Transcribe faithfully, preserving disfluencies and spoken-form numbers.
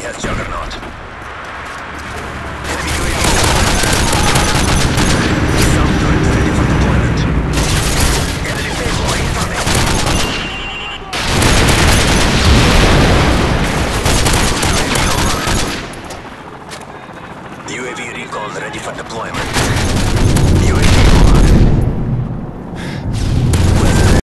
has Juggernaut. Enemy U A V. Some turrets ready for deployment. Enemy payload incoming. U A V recon ready for deployment.